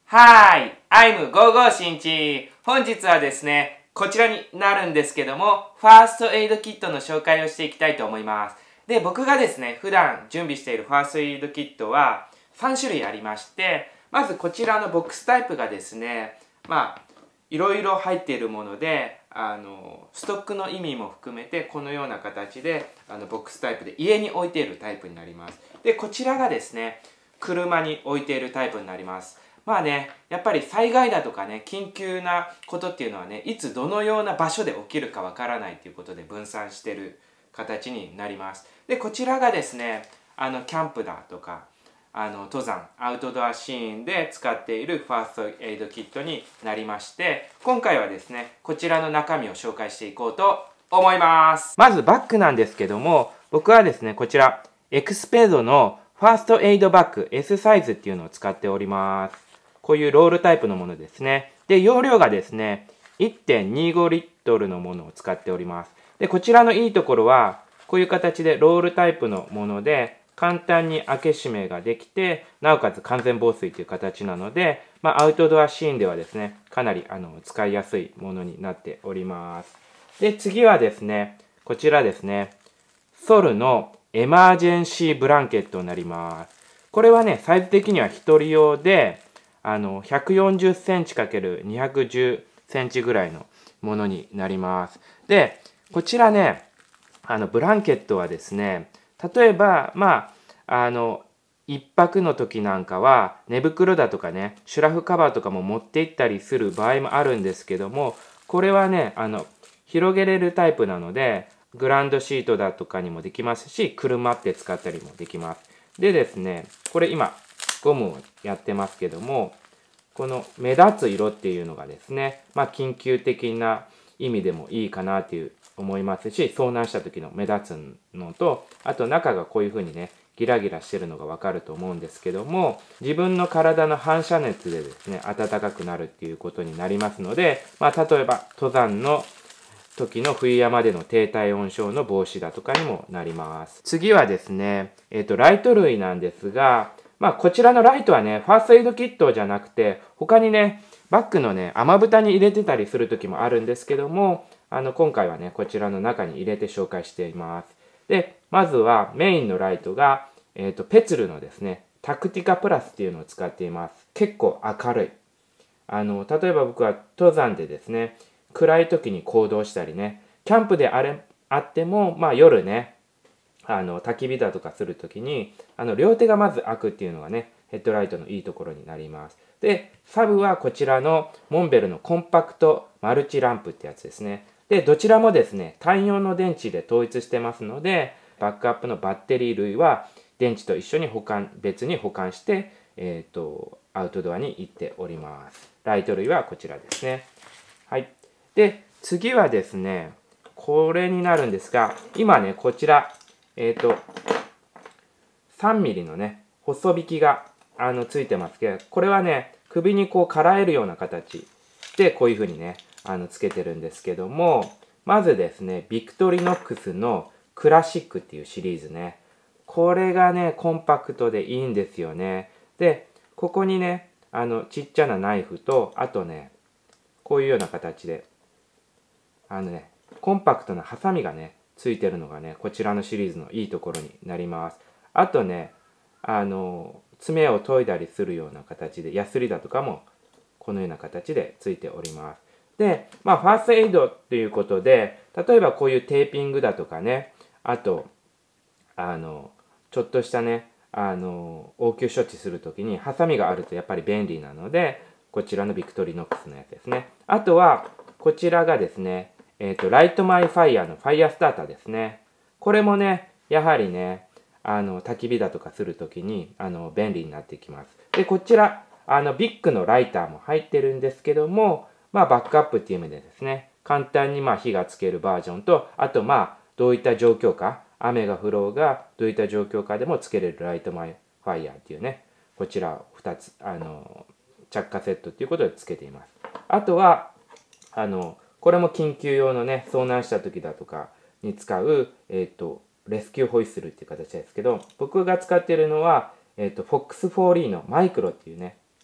はい、I'm ゴーゴーしんち。本日はですね、こちらになるんですけども、ファーストエイドキットの紹介をしていきたいと思います。で、僕がですね、普段準備しているファーストエイドキットは3種類ありまして、まずこちらのボックスタイプがですね、いろいろ入っているもので、ストックの意味も含めてこのような形でボックスタイプで家に置いているタイプになります。で、こちらがですね、車に置いているタイプになります。やっぱり災害だとかね、緊急なことっていうのはね、いつどのような場所で起きるかわからないということで分散している形になります。で、こちらがですね、キャンプだとか、登山、アウトドアシーンで使っているファーストエイドキットになりまして、今回はですね、こちらの中身を紹介していこうと思います。まずバッグなんですけども、僕はですね、こちら、エクスペードのファーストエイドバッグ S サイズっていうのを使っております。こういうロールタイプのものですね。で、容量がですね、1.25 リットルのものを使っております。で、こちらのいいところは、こういう形でロールタイプのもので、簡単に開け閉めができて、なおかつ完全防水という形なので、アウトドアシーンではですね、かなり使いやすいものになっております。で、次はですね、こちらですね、ソルのエマージェンシーブランケットになります。これはね、サイズ的には1人用で、140センチ ×210 センチぐらいのものになります。で、こちらね、ブランケットはですね、例えば、一泊の時なんかは、寝袋だとかね、シュラフカバーとかも持って行ったりする場合もあるんですけども、これはね、広げれるタイプなので、グランドシートだとかにもできますし、車って使ったりもできます。でですね、これ今、ゴムをやってますけども、この目立つ色っていうのがですね、緊急的な意味でもいいかなという思いますし、遭難した時の目立つのと、あと中がこういう風にね、ギラギラしてるのがわかると思うんですけども、自分の体の反射熱でですね、暖かくなるっていうことになりますので、例えば登山の時の冬山での低体温症の防止だとかにもなります。次はですね、ライト類なんですが、こちらのライトはね、ファーストエイドキットじゃなくて、他にね、バッグのね、雨蓋に入れてたりする時もあるんですけども、今回はね、こちらの中に入れて紹介しています。で、まずはメインのライトが、ペツルのですね、タクティカプラスっていうのを使っています。結構明るい。例えば僕は登山でですね、暗い時に行動したりね、キャンプであっても、夜ね、焚き火だとかするときに、両手がまず開くっていうのがね、ヘッドライトのいいところになります。で、サブはこちらのモンベルのコンパクトマルチランプってやつですね。で、どちらもですね、単用の電池で統一してますので、バックアップのバッテリー類は電池と一緒に別に保管して、アウトドアに行っております。ライト類はこちらですね。はい。で、次はですね、これになるんですが、今ね、こちら、3ミリのね、細引きがついてますけど、これはね、首にこうからえるような形で、こういう風にね、つけてるんですけども、まずですね、ビクトリノックスのクラシックっていうシリーズね、これがね、コンパクトでいいんですよね。で、ここにね、ちっちゃなナイフと、あとね、こういうような形で、コンパクトなハサミがね、ついてるのがね、こちらのシリーズのいいところになります。あとね、爪を研いだりするような形で、ヤスリだとかもこのような形でついております。で、ファーストエイドっていうことで、例えばこういうテーピングだとかね、あと、ちょっとしたね、応急処置するときにハサミがあるとやっぱり便利なので、こちらのビクトリノックスのやつですね。あとは、こちらがですね、ライトマイファイヤーのファイヤースターターですね。これもね、やはりね、焚き火だとかするときに、便利になってきます。で、こちら、ビッグのライターも入ってるんですけども、バックアップっていう意味でですね、簡単に火がつけるバージョンと、あとどういった状況か、雨が降ろうが、どういった状況下でもつけれるライトマイファイヤーっていうね、こちら2つ、着火セットっていうことでつけています。あとは、これも緊急用のね、遭難した時だとかに使う、レスキューホイッスルっていう形ですけど、僕が使っているのは、FOX4E のマイクロっていうね、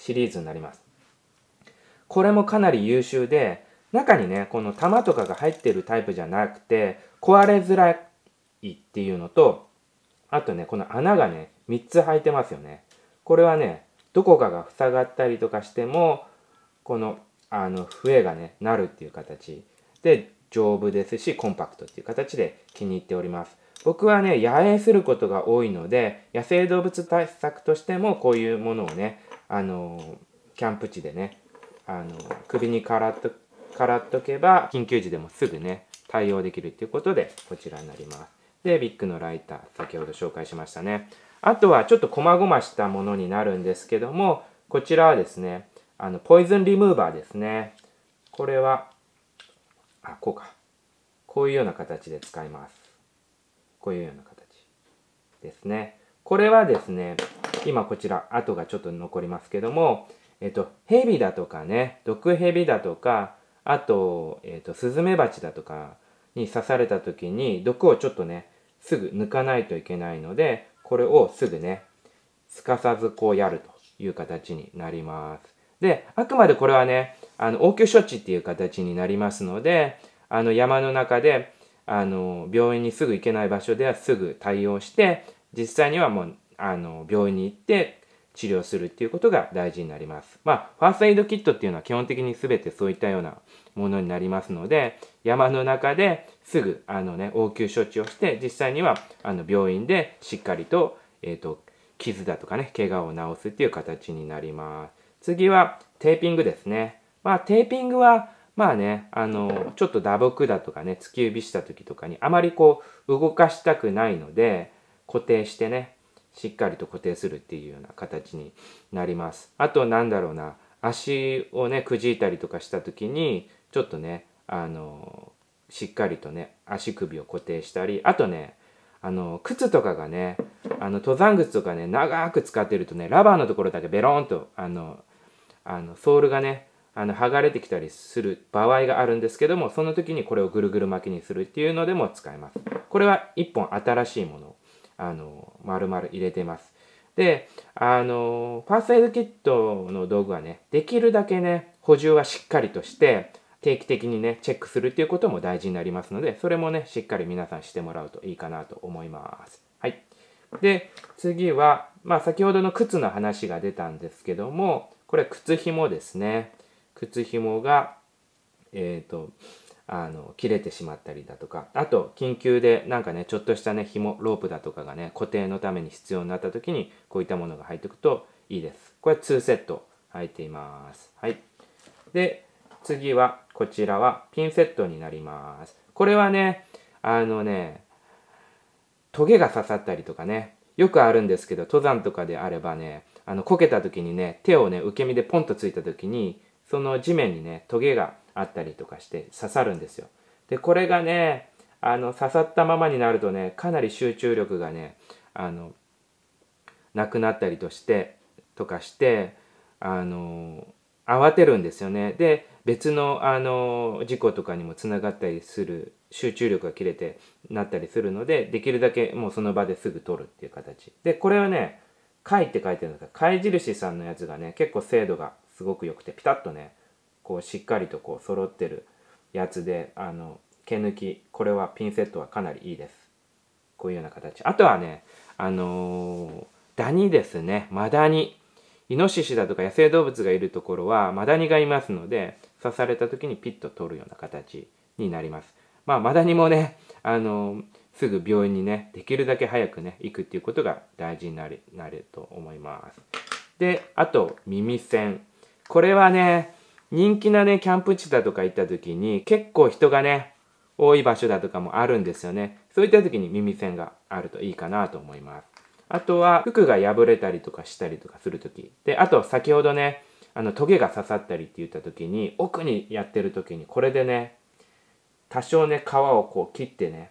シリーズになります。これもかなり優秀で、中にね、この玉とかが入ってるタイプじゃなくて、壊れづらいっていうのと、あとね、この穴がね、3つ開いてますよね。これはね、どこかが塞がったりとかしても、この、笛がね、なるっていう形で、丈夫ですし、コンパクトっていう形で気に入っております。僕はね、野営することが多いので、野生動物対策としてもこういうものをね、キャンプ地でね、首にからっとけば、緊急時でもすぐね、対応できるっていうことで、こちらになります。で、ビッグのライター、先ほど紹介しましたね。あとはちょっと細々したものになるんですけども、こちらはですね、ポイズンリムーバーですね。これは、こうか。こういうような形で使います。こういうような形ですね。これはですね、今こちら、跡がちょっと残りますけども、ヘビだとかね、毒ヘビだとか、あと、スズメバチだとかに刺された時に、毒をちょっとね、すぐ抜かないといけないので、これをすぐね、すかさずこうやるという形になります。で、あくまでこれはね、応急処置っていう形になりますので、山の中で、病院にすぐ行けない場所ではすぐ対応して、実際にはもう、病院に行って治療するっていうことが大事になります。ファーストエイドキットっていうのは基本的に全てそういったようなものになりますので、山の中ですぐ、応急処置をして、実際には、病院でしっかりと、傷だとかね、怪我を治すっていう形になります。次はテーピングですね。テーピングは、ちょっと打撲だとかね、突き指した時とかにあまりこう動かしたくないので、固定してね、しっかりと固定するっていうような形になります。あとなんだろうな、足をね、くじいたりとかした時に、ちょっとね、しっかりとね、足首を固定したり、あとね、靴とかがね、登山靴とかね、長く使ってるとね、ラバーのところだけベローンと、ソールがね、剥がれてきたりする場合があるんですけども、その時にこれをぐるぐる巻きにするっていうのでも使えます。これは一本新しいものを、丸々入れています。で、ファーストエイドキットの道具はね、できるだけね、補充はしっかりとして、定期的にね、チェックするっていうことも大事になりますので、それもね、しっかり皆さんしてもらうといいかなと思います。はい。で、次は、先ほどの靴の話が出たんですけども、これ靴紐ですね。靴紐が、切れてしまったりだとか、あと、緊急でなんかね、ちょっとしたね、紐、ロープだとかがね、固定のために必要になった時に、こういったものが入っておくといいです。これ2セット入っています。はい。で、次は、こちらはピンセットになります。これはね、トゲが刺さったりとかね、よくあるんですけど、登山とかであればね、こけた時にね、手をね、受け身でポンとついた時に、その地面にね、トゲがあったりとかして刺さるんですよ。で、これがね、刺さったままになるとね、かなり集中力がね、なくなったりとかして、慌てるんですよね。で、別の、事故とかにもつながったりする、集中力が切れてなったりするので、できるだけもうその場ですぐ取るっていう形。で、これはね、貝って書いてるんですが、貝印さんのやつがね、結構精度がすごく良くて、ピタッとね、こうしっかりとこう揃ってるやつで、毛抜き、これはピンセットはかなりいいです。こういうような形。あとはね、ダニですね、マダニ。イノシシだとか野生動物がいるところはマダニがいますので、刺された時にピッと取るような形になります。マダニもね、すぐ病院にね、できるだけ早くね、行くっていうことが大事になると思います。で、あと、耳栓。これはね、人気なね、キャンプ地だとか行った時に、結構人がね、多い場所だとかもあるんですよね。そういった時に耳栓があるといいかなと思います。あとは、服が破れたりとかしたりとかするとき。で、あと、先ほどね、トゲが刺さったりって言ったときに、奥にやってるときに、これでね、多少ね、皮をこう切ってね、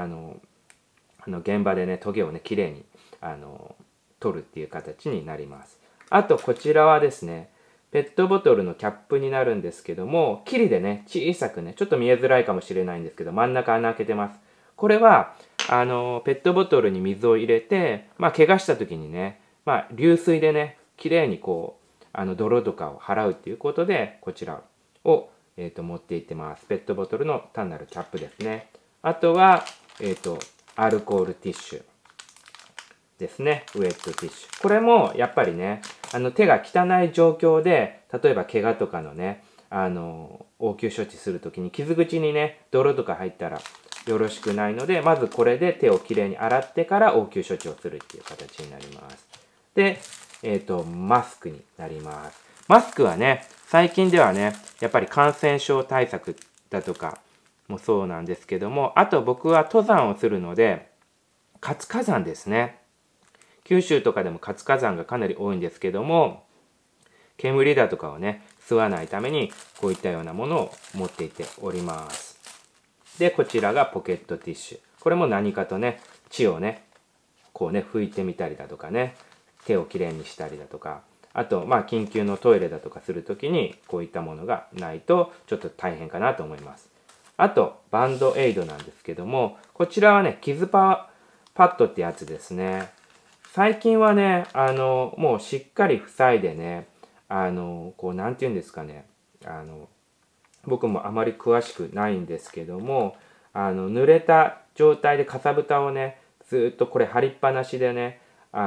現場でね、トゲをね、きれいに、取るっていう形になります。あと、こちらはですね、ペットボトルのキャップになるんですけども、キリでね、小さくね、ちょっと見えづらいかもしれないんですけど、真ん中穴開けてます。これは、ペットボトルに水を入れて、怪我した時にね、流水でね、きれいにこ泥とかを払うっていうことで、こちらを、持っていってます。ペットボトルの単なるキャップですね。あとは、アルコールティッシュですね。ウェットティッシュ。これもやっぱりね、手が汚い状況で、例えば怪我とかのね、応急処置するときに傷口にね、泥とか入ったらよろしくないので、まずこれで手をきれいに洗ってから応急処置をするっていう形になります。で、マスクになります。マスクはね、最近ではね、やっぱり感染症対策だとかもそうなんですけども、あと僕は登山をするので、活火山ですね。九州とかでも活火山がかなり多いんですけども、煙だとかをね、吸わないために、こういったようなものを持っていっております。で、こちらがポケットティッシュ。これも何かとね、血をね、こうね、拭いてみたりだとかね、手をきれいにしたりだとか、あと、緊急のトイレだとかするときに、こういったものがないと、ちょっと大変かなと思います。あと、バンドエイドなんですけども、こちらはね、傷パッドってやつですね。最近はね、もうしっかり塞いでね、なんて言うんですかね、僕もあまり詳しくないんですけども、濡れた状態でかさぶたをね、ずっとこれ貼りっぱなしでね、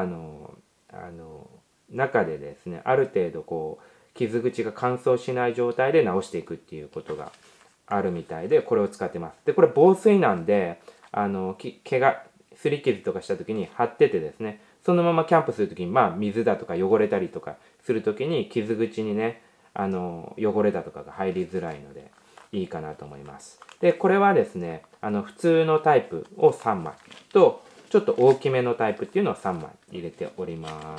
中でですね、ある程度こう、傷口が乾燥しない状態で直していくっていうことがあるみたいで、これを使ってます。で、これ防水なんで、毛が、擦り傷とかした時に貼っててですね、そのままキャンプする時に、水だとか汚れたりとかする時に、傷口にね、汚れだとかが入りづらいので、いいかなと思います。で、これはですね、普通のタイプを3枚と、ちょっと大きめのタイプっていうのを3枚入れております。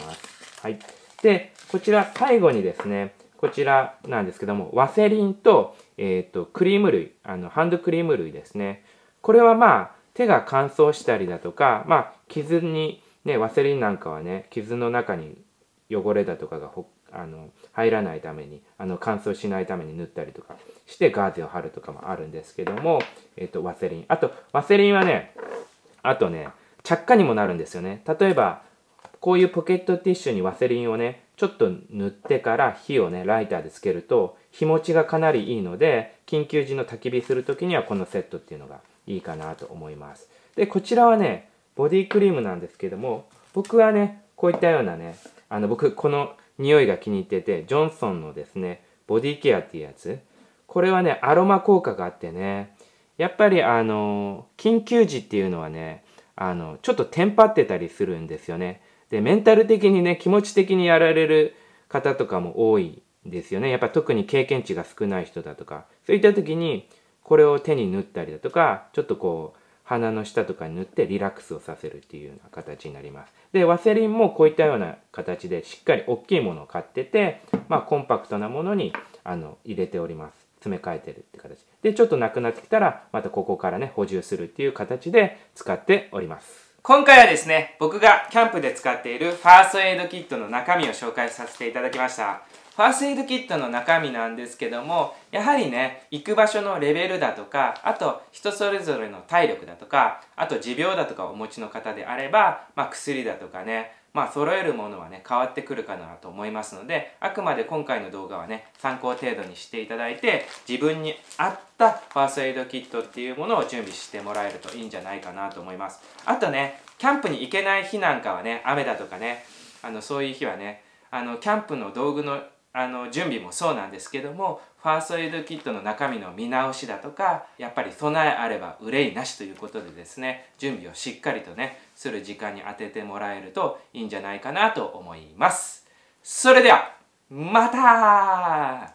はい。で、こちら最後にですね、こちらなんですけども、ワセリンと、クリーム類、ハンドクリーム類ですね。これは手が乾燥したりだとか、傷にね、ワセリンなんかはね、傷の中に汚れだとかが入らないために、乾燥しないために塗ったりとかしてガーゼを貼るとかもあるんですけども、ワセリン。あと、ワセリンはね、あとね、着火にもなるんですよね。例えば、こういうポケットティッシュにワセリンをね、ちょっと塗ってから火をね、ライターでつけると、日持ちがかなりいいので、緊急時の焚き火するときにはこのセットっていうのがいいかなと思います。で、こちらはね、ボディクリームなんですけども、僕はね、こういったようなね、僕、この匂いが気に入ってて、ジョンソンのですね、ボディケアっていうやつ。これはね、アロマ効果があってね、やっぱり緊急時っていうのはね、ちょっとテンパってたりするんですよね。で、メンタル的にね、気持ち的にやられる方とかも多いんですよね。やっぱ特に経験値が少ない人だとか、そういった時に、これを手に塗ったりだとか、ちょっとこう、鼻の下とかに塗ってリラックスをさせるっていうような形になります。で、ワセリンもこういったような形でしっかり大きいものを買ってて、コンパクトなものに入れております。詰め替えてるって形。で、ちょっとなくなってきたら、またここからね、補充するっていう形で使っております。今回はですね、僕がキャンプで使っているファーストエイドキットの中身を紹介させていただきました。ファーストエイドキットの中身なんですけども、やはりね、行く場所のレベルだとか、あと人それぞれの体力だとか、あと持病だとかをお持ちの方であれば、薬だとかね、揃えるものはね、変わってくるかなと思いますので、あくまで今回の動画はね、参考程度にしていただいて、自分に合ったファーストエイドキットっていうものを準備してもらえるといいんじゃないかなと思います。あとね、キャンプに行けない日なんかはね、雨だとかね、そういう日はね、キャンプの道具の準備もそうなんですけども、ファーストエイドキットの中身の見直しだとか、やっぱり備えあれば憂いなしということでですね、準備をしっかりとね、する時間に当ててもらえるといいんじゃないかなと思います。それでは、また